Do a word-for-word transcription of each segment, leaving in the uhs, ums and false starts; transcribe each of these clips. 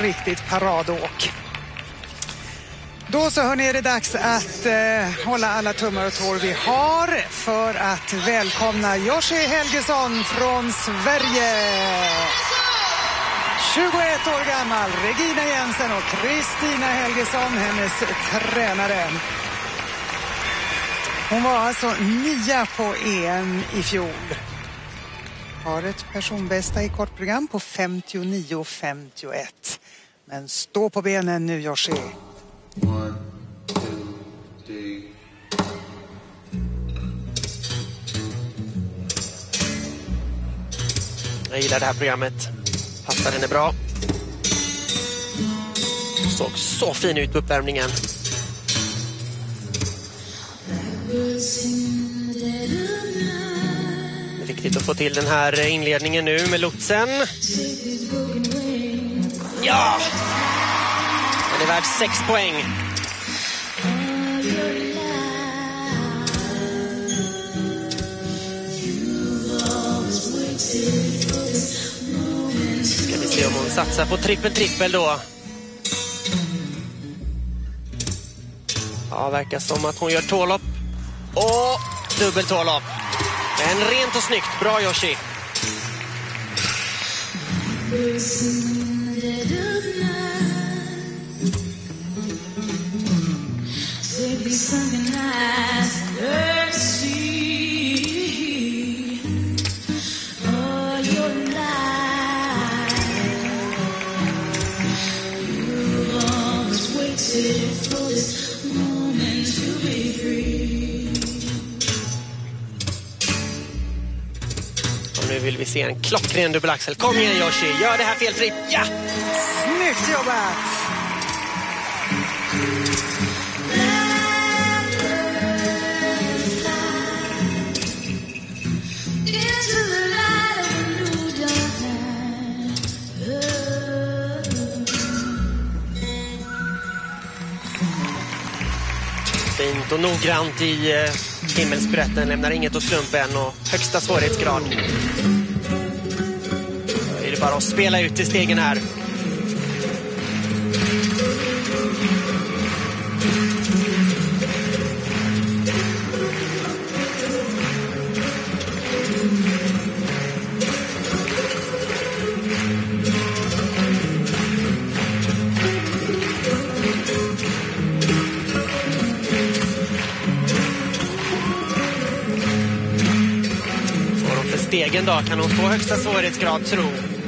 riktigt paradåk. Då så hörni, är det dags att eh, hålla alla tummar och tår vi har för att välkomna Yoshi Helgesson från Sverige. tjugoett år gammal, Regina Jensen och Kristina Helgesson, hennes tränare. Hon var alltså nia på E M i fjol. Har ett personbästa i kortprogram på femtionio femtioett. Men stå på benen nu, Yoshi. One, two, three. Jag gillar det här programmet. Passar henne bra. Såg så fin ut på uppvärmningen. Det är viktigt att få till den här inledningen nu med lotsen. Ja! Den är värd sex poäng. Ska vi se om hon satsar på trippel-trippel då. Ja, verkar som att hon gör tålopp. Och dubbel tålopp. Men rent och snyggt. Bra, Yoshi. Och nu vill vi se en klockren dubbelaxel. Kom igen, Yoshi, gör det här felfritt. Ja! Snyggt jobbat! Fint och noggrant i eh, himmelsbrätten. Lämnar inget åt slumpen och högsta svårighetsgrad. Då är det bara att spela ut i stegen här. Stegen då, kan hon få högsta svårighetsgrad, tro.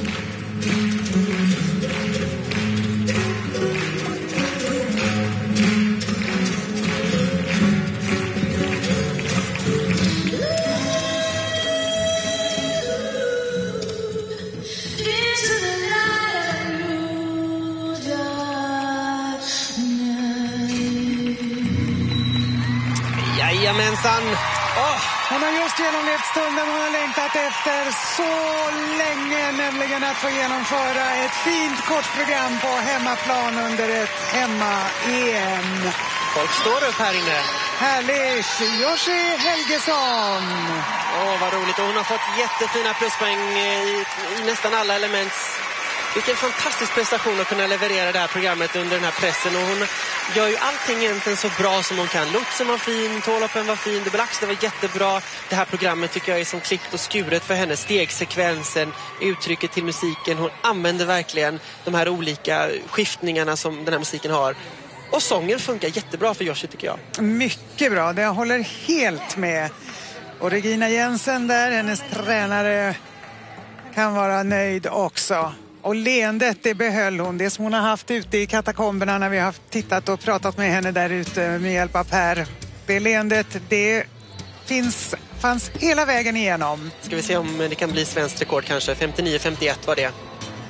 Jajamensan. Åh! Hon har just genomlevt stunden hon har längtat efter så länge, nämligen att få genomföra ett fint kortprogram på hemmaplan under ett hemma-E M. Folk står upp här inne. Härligt! Yoshi Helgesson! Åh, vad roligt. Och hon har fått jättefina pluspoäng i, i nästan alla element. Vilken fantastisk prestation att kunna leverera det här programmet under den här pressen. Och hon gör ju allting egentligen så bra som hon kan. Lotsen var fin, tåloppen var fin, dubbelaxeln var jättebra. Det här programmet tycker jag är som klippt och skuret för henne. Stegsekvensen, uttrycket till musiken. Hon använder verkligen de här olika skiftningarna som den här musiken har. Och sången funkar jättebra för Yoshi, tycker jag. Mycket bra, det jag håller helt med. Och Regina Jensen där, hennes tränare, kan vara nöjd också. Och leendet, det behöll hon. Det som hon har haft ute i katakomberna när vi har tittat och pratat med henne där ute med hjälp av Per. Det leendet, det finns, fanns hela vägen igenom. Ska vi se om det kan bli svenskt rekord kanske. femtionio femtioett var det.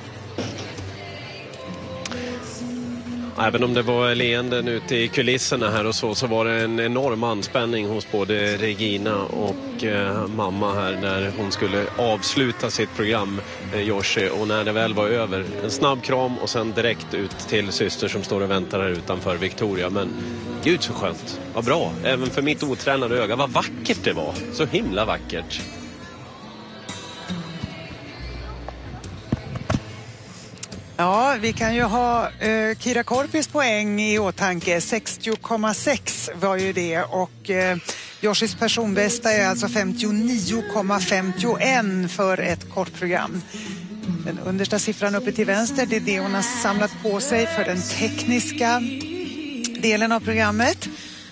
Även om det var leenden ute i kulisserna här och så, så var det en enorm anspänning hos både Regina och eh, mamma här när hon skulle avsluta sitt program, eh, Yoshi. Och när det väl var över, en snabb kram och sen direkt ut till syster som står och väntar här utanför, Victoria. Men gud så skönt, vad bra, även för mitt otränade öga. Vad vackert det var, så himla vackert. Ja, vi kan ju ha eh, Kira Korpis poäng i åtanke. sextio komma sex var ju det och eh, Yoshis personbästa är alltså femtionio komma femtioett för ett kortprogram. Den understa siffran uppe till vänster, det är det hon har samlat på sig för den tekniska delen av programmet.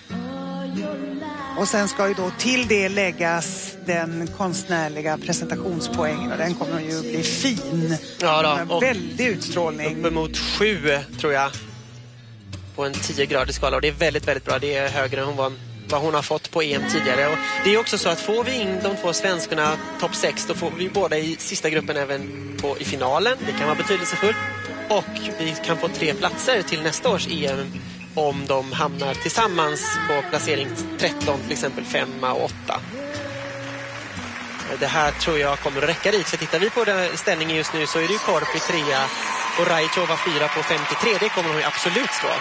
Och sen ska ju då till det läggas den konstnärliga presentationspoängen och den kommer ju bli fin. Ja då, med väldig utstrålning. Uppemot sju tror jag på en tio gradig skala och det är väldigt, väldigt bra. Det är högre än hon var, vad hon har fått på E M tidigare. Och det är också så att får vi in de två svenskarna topp sex då får vi båda i sista gruppen även på, i finalen. Det kan vara betydelsefullt. Och vi kan få tre platser till nästa års E M om de hamnar tillsammans på placering tretton, till exempel femma och åtta. Det här tror jag kommer att räcka dit. För tittar vi på den ställningen just nu så är det ju Korpi trea och Raichova fyra på femtiotre. Det kommer hon ju absolut stå.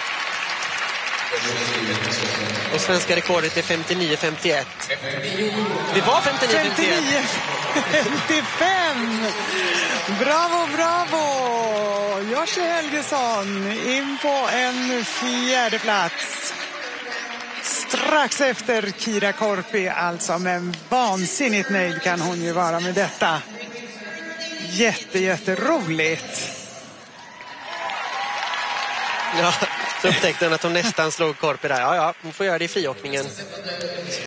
Och svenska rekordet är femtionio femtioett. Det var femtionio femtioett. femtiofem! Bravo, bravo! Yoshi Helgesson in på en fjärde plats. Strax efter Kira Korpi alltså, men vansinnigt nöjd kan hon ju vara med detta. Jätte, jätteroligt. Ja, så upptäckte hon att hon nästan slog Korpi där. Ja, ja, hon får göra det i friåkningen.